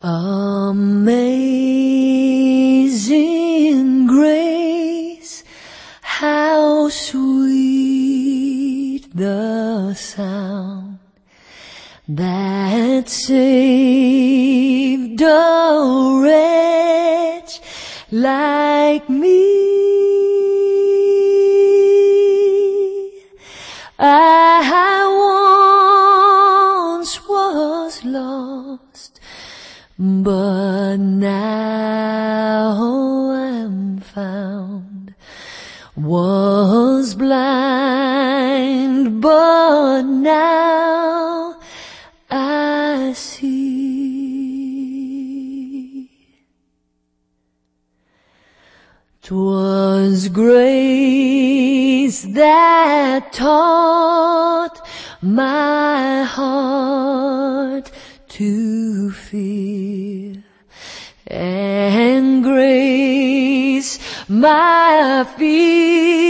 Amazing grace, how sweet the sound that saved a wretch like me. I once was lost, but now I'm found. Was blind, but now I see. 'Twas grace that taught my heart to fear, and grace my fear